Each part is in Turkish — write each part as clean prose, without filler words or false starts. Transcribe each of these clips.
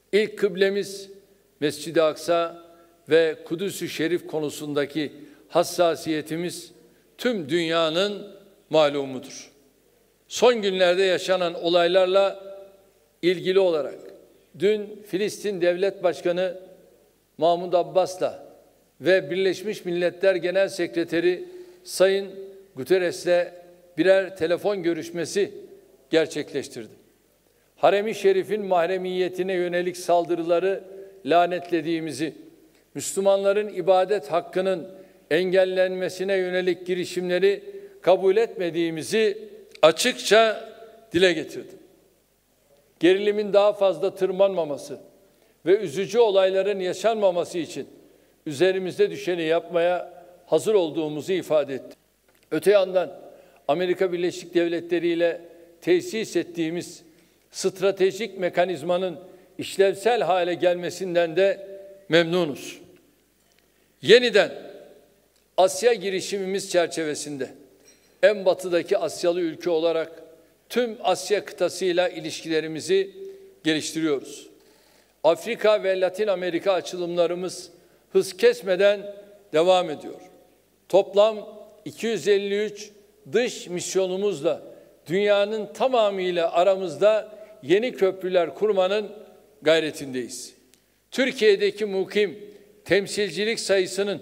İlk kıblemiz Mescid-i Aksa ve Kudüs-ü Şerif konusundaki hassasiyetimiz tüm dünyanın malumudur. Son günlerde yaşanan olaylarla ilgili olarak dün Filistin Devlet Başkanı Mahmud Abbas'la ve Birleşmiş Milletler Genel Sekreteri Sayın Guterres'le birer telefon görüşmesi gerçekleştirdim. Harem-i Şerif'in mahremiyetine yönelik saldırıları lanetlediğimizi, Müslümanların ibadet hakkının engellenmesine yönelik girişimleri kabul etmediğimizi açıkça dile getirdim. Gerilimin daha fazla tırmanmaması ve üzücü olayların yaşanmaması için üzerimizde düşeni yapmaya hazır olduğumuzu ifade ettim. Öte yandan Amerika Birleşik Devletleri ile tesis ettiğimiz stratejik mekanizmanın işlevsel hale gelmesinden de memnunuz. Yeniden Asya girişimimiz çerçevesinde en batıdaki Asyalı ülke olarak tüm Asya kıtasıyla ilişkilerimizi geliştiriyoruz. Afrika ve Latin Amerika açılımlarımız hız kesmeden devam ediyor. Toplam 253 dış misyonumuzla dünyanın tamamıyla aramızda yeni köprüler kurmanın gayretindeyiz. Türkiye'deki mukim temsilcilik sayısının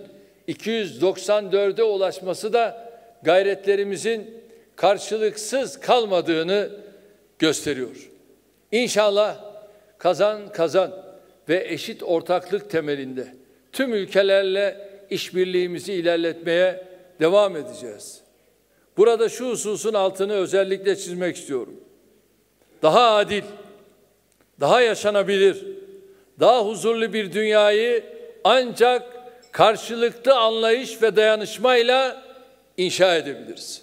294'e ulaşması da gayretlerimizin karşılıksız kalmadığını gösteriyor. İnşallah kazan kazan ve eşit ortaklık temelinde tüm ülkelerle işbirliğimizi ilerletmeye devam edeceğiz. Burada şu hususun altını özellikle çizmek istiyorum. Daha adil, daha yaşanabilir, daha huzurlu bir dünyayı ancak karşılıklı anlayış ve dayanışmayla inşa edebiliriz.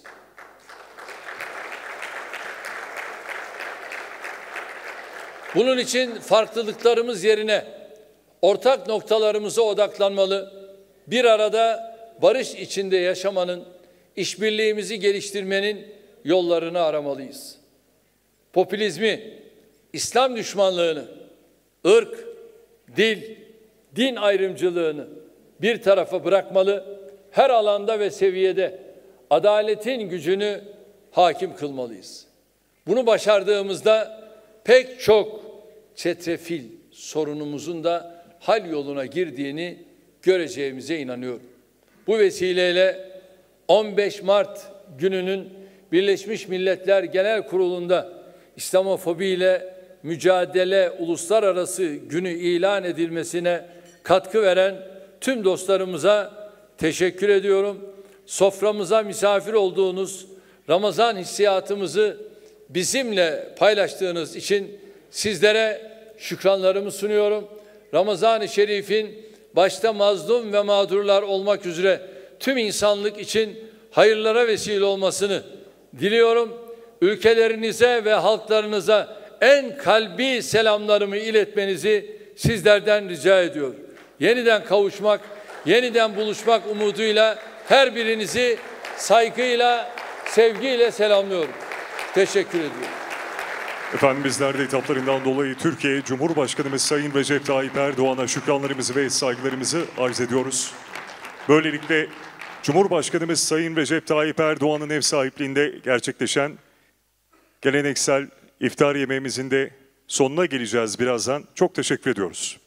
Bunun için farklılıklarımız yerine ortak noktalarımıza odaklanmalı, bir arada barış içinde yaşamanın, işbirliğimizi geliştirmenin yollarını aramalıyız. Popülizmi, İslam düşmanlığını, ırk, dil, din ayrımcılığını bir tarafa bırakmalı, her alanda ve seviyede adaletin gücünü hakim kılmalıyız. Bunu başardığımızda pek çok çetrefil sorunumuzun da hal yoluna girdiğini göreceğimize inanıyorum. Bu vesileyle 15 Mart gününün Birleşmiş Milletler Genel Kurulu'nda İslamofobi ile mücadele uluslararası günü ilan edilmesine katkı veren tüm dostlarımıza teşekkür ediyorum. Soframıza misafir olduğunuz, Ramazan hissiyatımızı bizimle paylaştığınız için sizlere şükranlarımı sunuyorum. Ramazan-ı Şerif'in başta mazlum ve mağdurlar olmak üzere tüm insanlık için hayırlara vesile olmasını diliyorum. Ülkelerinize ve halklarınıza en kalbi selamlarımı iletmenizi sizlerden rica ediyorum. Yeniden kavuşmak, yeniden buluşmak umuduyla her birinizi saygıyla, sevgiyle selamlıyorum. Teşekkür ediyorum. Efendim bizler de hitaplarından dolayı Türkiye Cumhurbaşkanımız Sayın Recep Tayyip Erdoğan'a şükranlarımızı ve saygılarımızı arz ediyoruz. Böylelikle Cumhurbaşkanımız Sayın Recep Tayyip Erdoğan'ın ev sahipliğinde gerçekleşen geleneksel iftar yemeğimizin de sonuna geleceğiz birazdan. Çok teşekkür ediyoruz.